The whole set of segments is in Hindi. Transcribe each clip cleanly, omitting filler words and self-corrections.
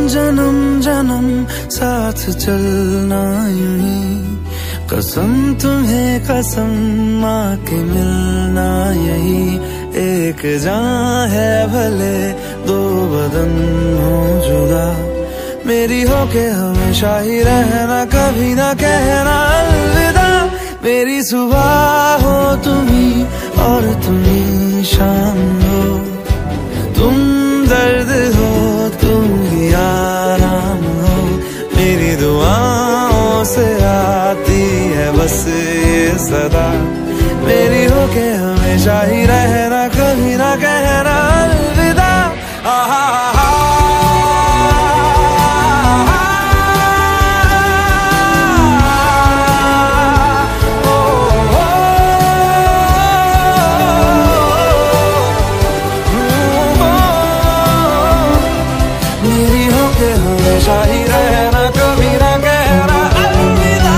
जन्म जन्म साथ चलना यूं ही, कसम तुम्हें कसम माँ के मिलना यही। एक जान है भले दो बदन हो जुदा, मेरी हो के हमेशा ही रहना, कभी ना कहना अलविदा। मेरी सुबह हो तुम्ही और तुम्ही शाम हो, तुम दर्द हो तुम ही आराम हो। मेरी दुआओं से आती है बस ये सदा, मेरी हो के हमेशा ही रहना, कभी ना कहना अलविदा। हमेशा ही रहना, कभी ना कहना अलविदा।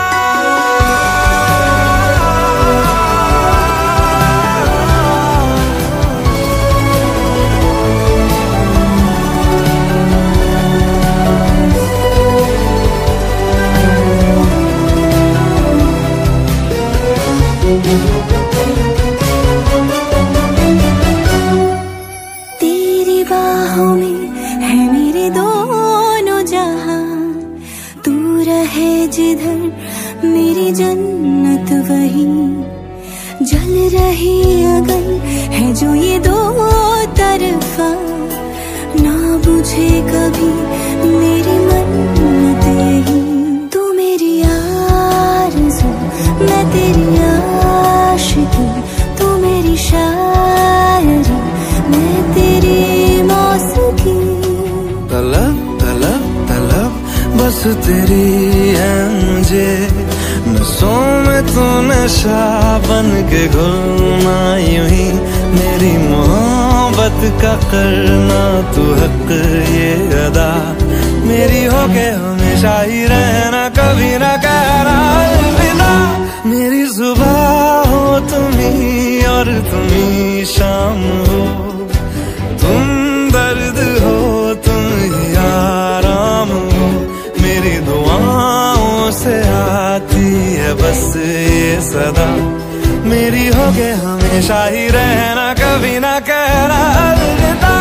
तेरी बाहों में है मेरे दोनों जहां, तू रहे जिधर मेरी जन्नत वही। जल रही अगन है जो ये दो तरफा, ना बुझे कभी मेरी मन्नत यही। तू मेरी आरज़ू मैं तेरी आशिकी, तू मेरी शायरी मैं तेरी मौसीकी। तलब तलब तलब बस तेरी है मुझे, नसों में तो नशा बन के घुलना यूं ही। मेरी मोहब्बत का करना तू हक ये अदा, मेरी हो के हमेशा ही रहना, कभी ना कहना अलविदा। मेरी सुबह हो तुम्ही और तुम्ही शाम हो, तुम दर्द हो तुम ही आराम हो। मेरी दुआओं से आती है बस ये सदा, मेरी हो के हमेशा ही रहना, कभी ना कहना अलविदा।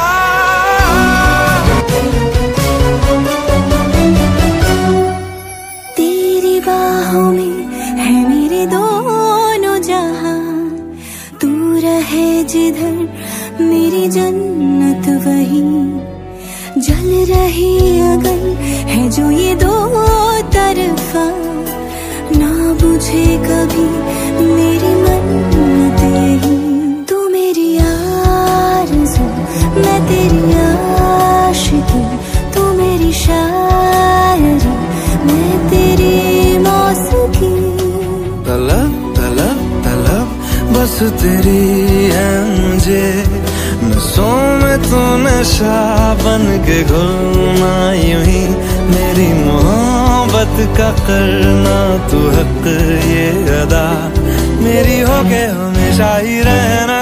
तेरी बाहों में है मेरे दोनों जहां, तू रहे जिधर मेरी जन्नत वही। जल रही अगन है जो ये दो तरफा, ना बुझे कभी मेरी मन्नत यही। तू मेरी आरज़ू मैं तेरी आशिकी, तू मेरी शायरी मैं तेरी मौसीकी। तलब तलब तलब बस तेरी है मुझे, नसों में तो नशा बन के घुलना यूं ही। मेरी मोहब्बत का करना तू हक ये अदा, मेरी हो के हमेशा ही रहना,